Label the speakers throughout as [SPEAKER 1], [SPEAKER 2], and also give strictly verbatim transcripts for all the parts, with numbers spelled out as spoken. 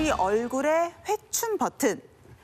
[SPEAKER 1] 우리 얼굴의 회춘 버튼.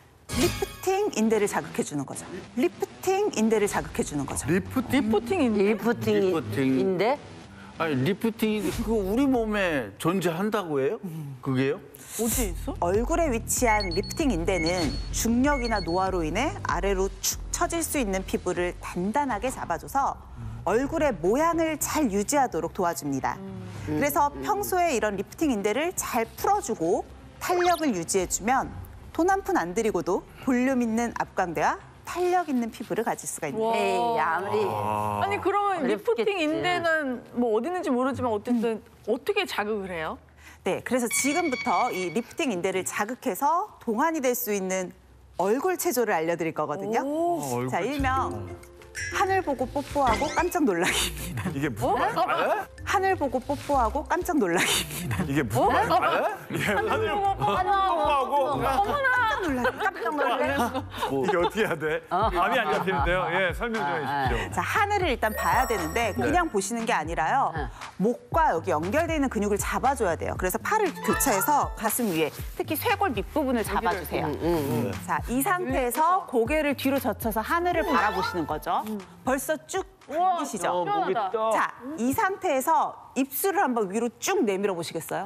[SPEAKER 1] 리프팅 인대를 자극해주는 거죠. 리프팅 인대를 자극해주는 거죠.
[SPEAKER 2] 리프팅?
[SPEAKER 3] 리프팅 인대?
[SPEAKER 4] 리프팅
[SPEAKER 2] 리프팅.
[SPEAKER 4] 인대?
[SPEAKER 2] 아니 리프팅이 그 우리 몸에 존재한다고 해요? 그게요?
[SPEAKER 3] 어디 있어?
[SPEAKER 1] 얼굴에 위치한 리프팅 인대는 중력이나 노화로 인해 아래로 축 처질 수 있는 피부를 단단하게 잡아줘서 얼굴의 모양을 잘 유지하도록 도와줍니다. 그래서 평소에 이런 리프팅 인대를 잘 풀어주고 탄력을 유지해주면 돈 한 푼 안 들이고도 볼륨 있는 앞광대와 탄력 있는 피부를 가질 수가 있는데
[SPEAKER 4] 에이, 아무리.
[SPEAKER 3] 아니 그러면
[SPEAKER 4] 어렵겠지.
[SPEAKER 3] 리프팅 인대는 뭐 어디 있는지 모르지만 어쨌든 어떻게 자극을 해요?
[SPEAKER 1] 네, 그래서 지금부터 이 리프팅 인대를 자극해서 동안이 될 수 있는 얼굴 체조를 알려드릴 거거든요.
[SPEAKER 2] 어,
[SPEAKER 1] 자, 일명 하늘 보고 뽀뽀하고 깜짝 놀라기입니다.
[SPEAKER 2] 이게 무슨 말이야?
[SPEAKER 1] 하늘 보고 뽀뽀하고 깜짝 놀라기입니다.
[SPEAKER 2] 이게 무슨 말이야?
[SPEAKER 3] 하늘 보고 뽀뽀하고 어머나
[SPEAKER 1] 깜짝 놀라기, 깜짝 놀라기.
[SPEAKER 2] 이게 어떻게 해야 돼?
[SPEAKER 5] 감이 안 잡히는데요. 예, 설명 좀 해주십시오.
[SPEAKER 1] 자, 하늘을 일단 봐야 되는데 그냥 보시는 게 아니라요. 목과 여기 연결되어 있는 근육을 잡아줘야 돼요. 그래서 팔을 교차해서 가슴 위에, 특히 쇄골 밑부분을 잡아주세요. 자, 이 상태에서 고개를 뒤로 젖혀서 하늘을 바라보시는 거죠. 벌써 쭉 당기시죠?
[SPEAKER 5] 목이 떠.
[SPEAKER 1] 자, 이 상태에서 입술을 한번 위로 쭉 내밀어 보시겠어요?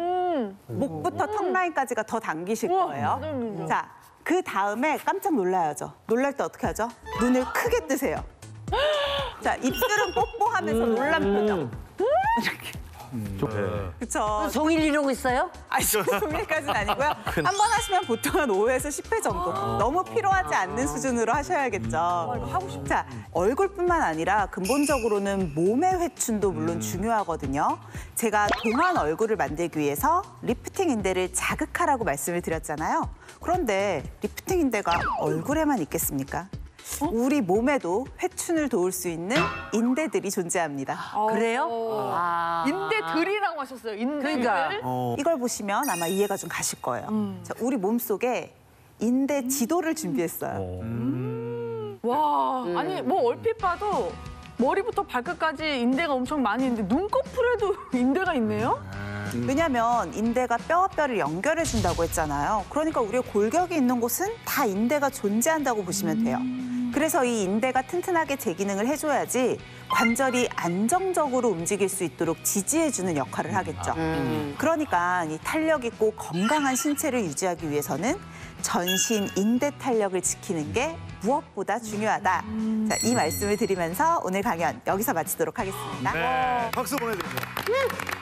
[SPEAKER 1] 목부터 턱 라인까지가 더 당기실 거예요. 자, 그 다음에 깜짝 놀라야죠. 놀랄 때 어떻게 하죠? 눈을 크게 뜨세요. 자, 입술은 뽀뽀하면서 놀란 표정. 이렇게. 그쵸.
[SPEAKER 4] 종일 이러고 있어요?
[SPEAKER 1] 아니, 종일까지는 아니고요. 한 번 하시면 보통 한 오 회에서 십 회 정도. 너무 피로하지 않는 수준으로 하셔야겠죠.
[SPEAKER 3] 하고 싶다.
[SPEAKER 1] 자, 얼굴뿐만 아니라 근본적으로는 몸의 회춘도 물론 중요하거든요. 제가 동안 얼굴을 만들기 위해서 리프팅 인대를 자극하라고 말씀을 드렸잖아요. 그런데 리프팅 인대가 얼굴에만 있겠습니까? 우리 몸에도 회춘을 도울 수 있는 인대들이 존재합니다.
[SPEAKER 4] 그래요?
[SPEAKER 3] 어.
[SPEAKER 4] 아.
[SPEAKER 3] 인대들이라고 하셨어요. 인대들.
[SPEAKER 4] 그러니까.
[SPEAKER 1] 이걸 보시면 아마 이해가 좀 가실 거예요. 자, 우리 몸속에 인대 지도를 준비했어요.
[SPEAKER 3] 와, 아니 뭐 얼핏 봐도 머리부터 발끝까지 인대가 엄청 많이 있는데 눈꺼풀에도 인대가 있네요?
[SPEAKER 1] 왜냐면 인대가 뼈와 뼈를 연결해 준다고 했잖아요. 그러니까 우리의 골격이 있는 곳은 다 인대가 존재한다고 보시면 돼요. 그래서 이 인대가 튼튼하게 제 기능을 해줘야지 관절이 안정적으로 움직일 수 있도록 지지해주는 역할을 하겠죠. 그러니까 이 탄력 있고 건강한 신체를 유지하기 위해서는 전신 인대 탄력을 지키는 게 무엇보다 중요하다. 자, 이 말씀을 드리면서 오늘 강연 여기서 마치도록 하겠습니다.
[SPEAKER 5] 네.
[SPEAKER 2] 박수 보내드립니다.